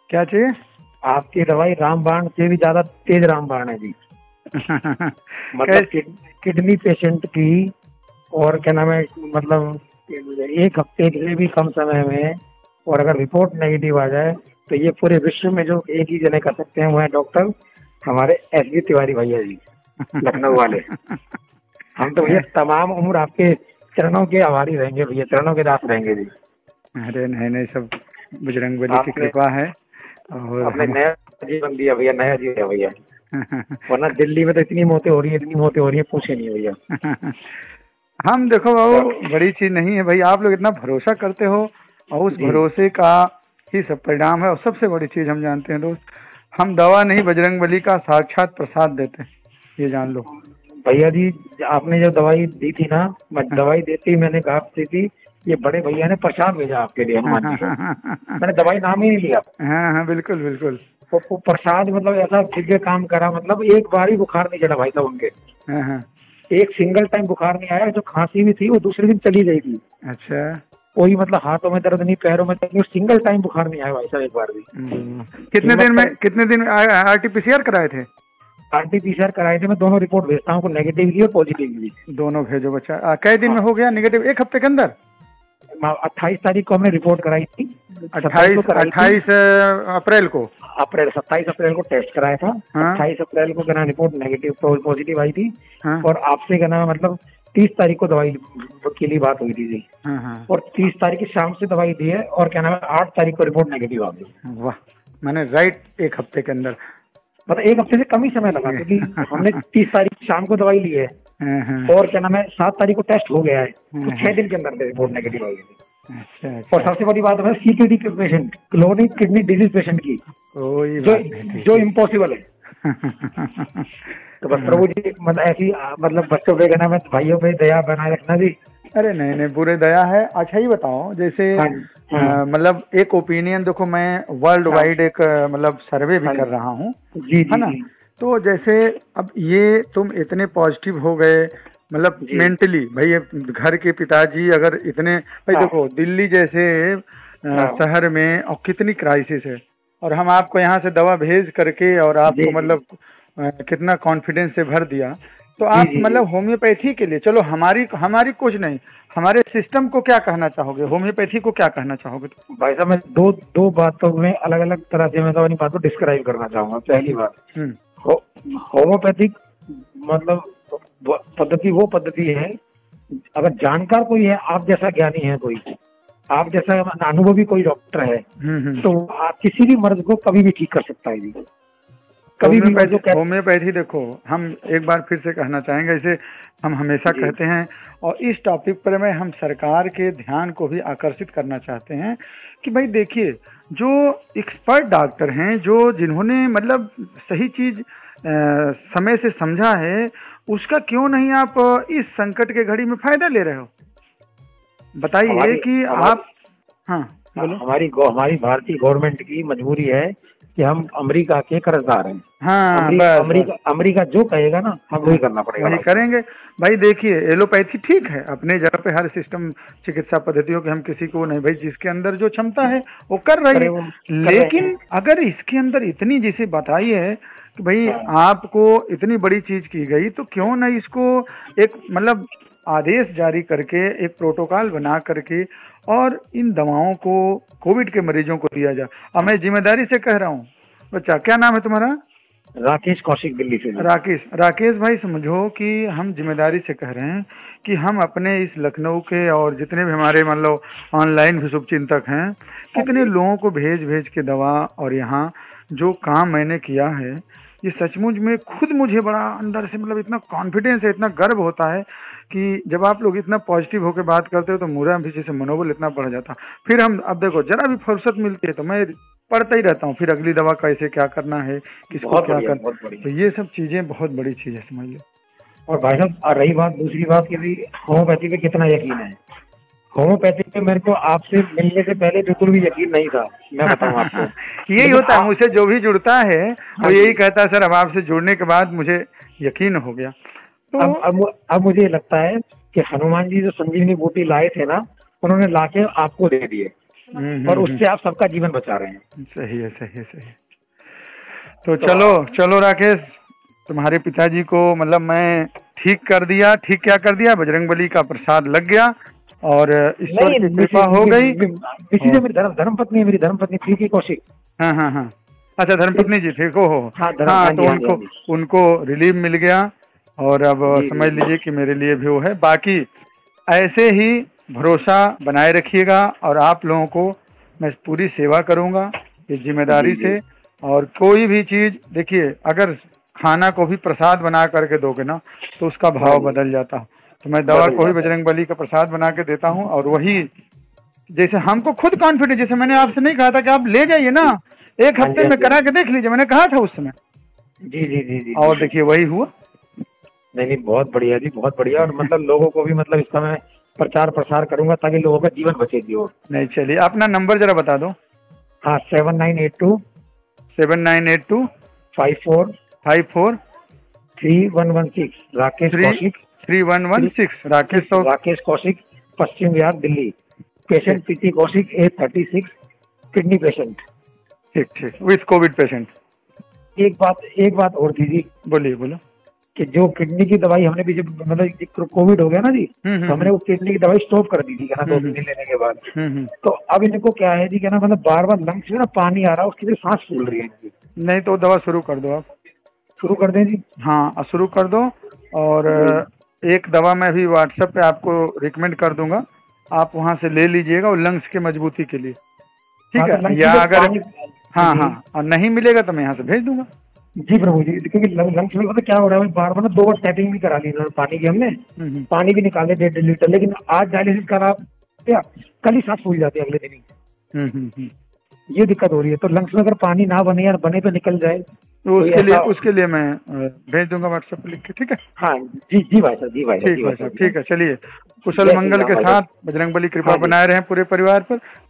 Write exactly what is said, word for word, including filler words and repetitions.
क्या चाहिए? आपकी दवाई रामबाण से भी ज्यादा तेज रामबाण है जी। मतलब कि, किडनी पेशेंट की, और क्या नाम है, मतलब एक हफ्ते से भी कम समय में, और अगर रिपोर्ट नेगेटिव आ जाए तो ये पूरे विश्व में जो एक ही जने कर सकते हैं वो है डॉक्टर हमारे एस बी तिवारी भैया जी, लखनऊ वाले। हम तो भैया तमाम उम्र आपके चरणों के आभारी रहेंगे भैया, चरणों के दास रहेंगे जी। अरे नहीं नहीं, सब बजरंगबली की कृपा है। और आपने हम... नया जीवन दिया भैया, नया जीवन भैया। वरना दिल्ली में तो इतनी मौतें हो रही है, इतनी मौतें हो रही है, पूछे नहीं भैया। हम देखो बाबू, बड़ी चीज नहीं है भाई, आप लोग इतना भरोसा करते हो और उस भरोसे का ही सब परिणाम है। और सबसे बड़ी चीज हम जानते हैं दोस्त, हम दवा नहीं, बजरंगबली का साक्षात प्रसाद देते हैं, ये जान लो भैया जी। आपने जो दवाई दी थी ना, मैं दवाई देती मैंने कहा दी थी, ये बड़े भैया ने प्रसाद भेजा आपके लिए हनुमान जी को। मैंने दवाई नाम ही नहीं लिया। हाँ हाँ बिल्कुल बिल्कुल। वो तो प्रसाद मतलब ऐसा दिव्य काम करा, मतलब एक बार ही बुखार नहीं चढ़ा भाई साहब उनके। हाँ हाँ। एक सिंगल टाइम बुखार नहीं आया, जो खांसी भी थी वो दूसरे दिन चली गई थी। अच्छा। कोई मतलब हाथों में दर्द नहीं, पैरों में दर्द नहीं, सिंगल टाइम बुखार नहीं आया भाई साहब एक बार भी। कितने दिन में कितने दिन में आरटीपीसीआर कराए थे? आरटीपीसीआर कराए थे, मैं दोनों रिपोर्ट भेजता हूँ, नेगेटिव की और पॉजिटिव की। दोनों भेजो बच्चा। कई दिन में हो गया निगेटिव? एक हफ्ते के अंदर? अट्ठाईस तारीख को हमने रिपोर्ट कराई थी। अट्ठाईस अट्ठाईस अप्रैल को अप्रैल सत्ताईस अप्रैल को टेस्ट कराया था। अट्ठाईस अप्रैल को कहना रिपोर्ट नेगेटिव पॉजिटिव आई थी। हाँ? और आपसे कहना मतलब तीस तारीख को दवाई के लिए बात हुई थी जी। हाँ हाँ। और तीस तारीख की शाम से दवाई दी है, और क्या नाम है आठ तारीख को रिपोर्ट नेगेटिव आ गई। वाह, मैंने राइट एक हफ्ते के अंदर, मतलब एक हफ्ते से कम ही समय लगा, क्योंकि हमने तीस तारीख शाम को दवाई ली है, और क्या नाम है सात तारीख को टेस्ट हो गया है, तो छह दिन के अंदर रिपोर्ट नेगेटिव आ गई। अच्छा, अच्छा। और सबसे बड़ी बात है सीकेडी के patient, chronic kidney disease patient की, जो जो इम्पॉसिबल है। तो बस प्रभु जी मतलब ऐसी मतलब बच्चों पे कहना है, भाइयों पे दया बनाए रखना जी। अरे नहीं नहीं, बुरे दया है। अच्छा ही बताओ, जैसे मतलब एक ओपिनियन देखो, मैं वर्ल्ड वाइड एक मतलब सर्वे भी कर रहा हूँ, है ना? तो जैसे अब ये तुम इतने पॉजिटिव हो गए, मतलब मेंटली भाई, घर के पिताजी अगर इतने भाई, देखो दिल्ली जैसे शहर में और कितनी क्राइसिस है, और हम आपको यहाँ से दवा भेज करके और आपको मतलब कितना कॉन्फिडेंस से भर दिया, तो आप मतलब होम्योपैथी के लिए, चलो हमारी हमारी कुछ नहीं, हमारे सिस्टम को क्या कहना चाहोगे, होम्योपैथी को क्या कहना चाहोगे? तो भाई साहब मैं दो दो बातों में अलग अलग तरह से मैं अपनी बात को डिस्क्राइब करना चाहूंगा। पहली बात, हो, होम्योपैथिक मतलब पद्धति वो पद्धति है, अगर जानकार कोई है, आप जैसा ज्ञानी है कोई, आप जैसा अनुभवी कोई डॉक्टर है, तो आप किसी भी मर्ज को कभी भी ठीक कर सकता है जी। कभी भी होम्योपैथी देखो, हम एक बार फिर से कहना चाहेंगे, इसे हम हमेशा कहते हैं, और इस टॉपिक पर मैं हम सरकार के ध्यान को भी आकर्षित करना चाहते हैं कि भाई देखिए, जो एक्सपर्ट डॉक्टर हैं, जो जिन्होंने मतलब सही चीज समय से समझा है, उसका क्यों नहीं आप इस संकट के घड़ी में फायदा ले रहे हो? बताइए कि आप। हाँ बोलो। हमारी हमारी भारतीय गवर्नमेंट की मजबूरी है कि हम अमेरिका के कर्जदार हैं। हाँ, अमेरिका, अमेरिका अमेरिका जो कहेगा ना, हम वही करना पड़ेगा, वही करेंगे भाई। देखिए एलोपैथी ठीक है अपने जगह पे, हर सिस्टम चिकित्सा पद्धतियों के हम किसी को नहीं भाई, जिसके अंदर जो क्षमता है वो कर रही है, लेकिन अगर इसके अंदर इतनी जैसे बताई है कि भाई आपको इतनी बड़ी चीज की गई, तो क्यों ना इसको एक मतलब आदेश जारी करके, एक प्रोटोकॉल बना करके, और इन दवाओं को कोविड के मरीजों को दिया जाए। अब मैं जिम्मेदारी से कह रहा हूँ बच्चा, क्या नाम है तुम्हारा? राकेश कौशिक, दिल्ली से। राकेश राकेश भाई, समझो कि हम जिम्मेदारी से कह रहे हैं कि हम अपने इस लखनऊ के और जितने भी हमारे मान लो ऑनलाइन भी शुभचिंतक हैं, कितने लोगों को भेज भेज के दवा, और यहाँ जो काम मैंने किया है, ये सचमुच में खुद मुझे बड़ा अंदर से मतलब इतना कॉन्फिडेंस है, इतना गर्व होता है कि जब आप लोग इतना पॉजिटिव होकर बात करते हो तो मेरा भी जैसे मनोबल इतना बढ़ जाता। फिर हम अब देखो, जरा भी फुर्सत मिलती है तो मैं पढ़ता ही रहता हूँ, फिर अगली दवा कैसे क्या करना है, किसको क्या करना, तो ये सब चीजें बहुत बड़ी चीज है, समझ लो। और भाई साहब रही बात दूसरी बात की भी, होम्योपैथी पे कितना यकीन है? होम्योपैथी पे मेरे को आपसे मिलने से पहले बिल्कुल भी यकीन नहीं था, मैं बताऊँ आपको। यही होता है, मुझसे जो भी जुड़ता है वो यही कहता है, सर अब आपसे जुड़ने के बाद मुझे यकीन हो गया। तो अब अब, अब मुझे लगता है कि हनुमान जी जो संजीवनी बूटी लाए थे ना, उन्होंने लाके आपको दे दिए। और उससे आप सबका जीवन बचा रहे हैं। सही है, सही है, सही है। तो, तो चलो चलो राकेश, तुम्हारे पिताजी को मतलब मैं ठीक कर दिया। ठीक क्या कर दिया? बजरंगबली का प्रसाद लग गया और ईश्वर की कृपा हो गई। इसी से मेरी धर्म धर्मपत्नी मेरी धर्मपत्नी प्रीति कौशिक। हाँ हाँ हाँ, अच्छा धर्मपत्नी जी ठीक हो। हाँ, हाँ तो उनको उनको रिलीफ मिल गया और अब समझ लीजिए कि मेरे लिए भी वो है। बाकी ऐसे ही भरोसा बनाए रखिएगा और आप लोगों को मैं पूरी सेवा करूंगा इस जिम्मेदारी से। और कोई भी चीज देखिए, अगर खाना को भी प्रसाद बना करके दोगे ना तो उसका भाव बदल जाता है। तो मैं दवा को भी बजरंगबली का प्रसाद बना के देता हूँ। और वही जैसे हमको खुद कॉन्फिडेंस, जैसे मैंने आपसे नहीं कहा था कि आप ले जाइए ना, एक हफ्ते में करा के देख लीजिए, मैंने कहा था उस समय। जी जी जी जी। और देखिए वही हुआ। नहीं नहीं, बहुत बढ़िया जी, बहुत बढ़िया। और मतलब लोगों को भी मतलब इसका मैं प्रचार प्रसार करूंगा ताकि लोगों का जीवन बचे जी। और नहीं चलिए, अपना नंबर जरा बता दो। हाँ, seven nine eight two seven nine eight two five four five four three one one six Rakesh Kaushik. Three one one six Rakesh Rakesh Kaushik, Paschim Vihar, Delhi. Patient Preeti Kaushik, age thirty six, kidney patient. ठीक ठीक, विथ कोविड पेशेंट। एक बात एक बात और थी जी। बोलिए बोलो। कि जो किडनी की दवाई हमने भी जब मतलब कोविड हो गया ना जी, तो हमने वो किडनी की दवाई स्टॉप कर दी थी क्या ना, दो दिन लेने के बाद। तो अब इनको क्या है जी, क्या ना मतलब बार बार लंग्स में ना पानी आ रहा है, उसकी वजह सांस फूल रही है। नहीं तो दवा शुरू कर दो, आप शुरू कर दें जी। हाँ शुरू कर दो। और एक दवा मैं भी व्हाट्सएप पे आपको रिकमेंड कर दूंगा, आप वहाँ से ले लीजिएगा, और लंग्स की मजबूती के लिए। ठीक है, या अगर हाँ हाँ और नहीं मिलेगा तो मैं यहाँ से भेज दूंगा। जी प्रभु जी, क्योंकि लंग्स में पता क्या हो रहा है, बार बार ना दो बार टैपिंग भी करा ली पानी की हमने, पानी भी निकाले डेढ़ डेढ़ लीटर, लेकिन आज डायलिसिस करा क्या, कल ही सांस फूल जाती है अगले दिन ही। ये दिक्कत हो रही है। तो लंग्स में अगर पानी ना बने या बने तो निकल जाए, तो उसके लिए उसके लिए मैं भेज दूंगा व्हाट्सएप पे लिख के। ठीक है। हाँ जी जी भाई साहब, जी भाई ठीक है, ठीक है। चलिए, कुशल मंगल के साथ बजरंगबली कृपा बनाए रहे पूरे परिवार पर।